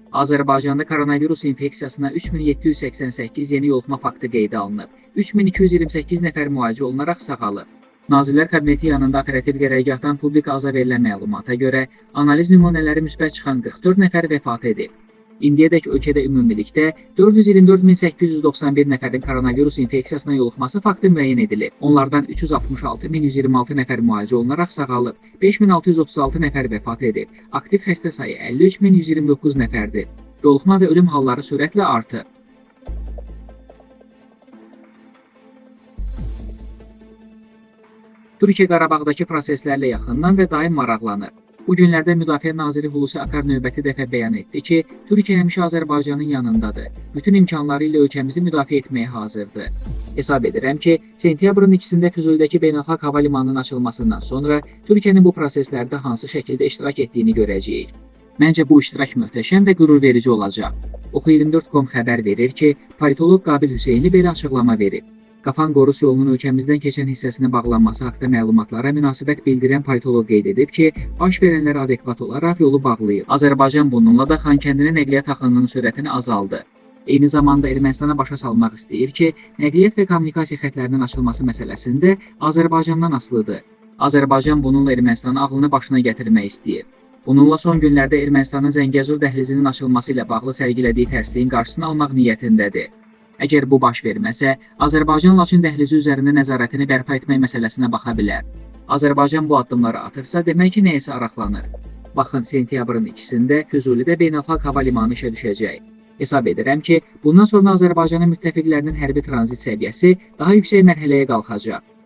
Azərbaycanda koronavirus infeksiyasına 3788 yeni yoluxma faktı qeydə alınıb. 3228 nəfər müalicə olunaraq sağalıb. Nazirlər Kabineti yanında operativ qərargahdan publika aza verilən məlumata görə analiz nümunələri müsbət çıxan 44 nəfər vəfat edib. İndiyədək ölkədə ümumilikdə 424.891 nəfərin koronavirus infeksiyasına yoluxması faktı müəyyən edilib. Onlardan 366.126 nəfər müalicə olunaraq sağalıb, 5636 nəfər vəfat edib. Aktiv xəstə sayı 53.129 nəfərdir. Yoluxma və ölüm halları sürətlə artır. Türkiyə Qarabağdakı proseslərlə yaxından və daim maraqlanır. Bu günlərdə Müdafiə naziri Hulusi Akar növbəti dəfə bəyan etdi ki, Türkiyə həmişə Azərbaycanın yanındadır. Bütün imkanları ilə ölkəmizi müdafiə etməyə hazırdır. Hesab edirəm ki, sentyabrın 2-də Füzulidəki beynəlxalq hava limanının açılmasından sonra Türkiyənin bu proseslərdə hansı şəkildə iştirak etdiyini görəcəyik. Məncə bu iştirak möhtəşəm və qürurverici olacaq. Oxu24.com xəbər verir ki, politoloq Qabil Hüseyni belə açıqlama verib. Qafan-Qorus yolunun ölkəmizdən keçən hissəsinin bağlanması haqda məlumatlara münasibət bildirən politoloq qeyd edib ki, baş verənlər adekvat olaraq yolu bağlayıb. Azərbaycan bununla da Xankəndinin nəqliyyat axınının sürətini azaldı. Eyni zamanda Ermənistana başa salmaq istəyir ki, nəqliyyat və kommunikasiya xətlərinin açılması məsələsində Azərbaycandan asılıdır. Azərbaycan bununla Ermənistanın ağlını başına gətirmək istəyir. Bununla son günlərdə Ermənistanın Zəngəzur dəhlizinin açılması ilə bağlı sərgilədiyi tərsliyin qarşısını almaq niyyətindədir. Əgər bu baş verməsə, Azərbaycan-Laçın dəhlizi üzərində nəzarətini bərpa etmək məsələsinə baxa bilər. Azərbaycan bu addımları atırsa, demək ki, nəyəsə araqlanır. Baxın, sentyabrın 2-də Füzulidə beynəlxalq hava limanı işə düşəcək. Hesab edirəm ki, bundan sonra Azərbaycanın müttəfiqlərinin hərbi tranzit səviyyəsi daha yüksək mərhələyə qalxacaq.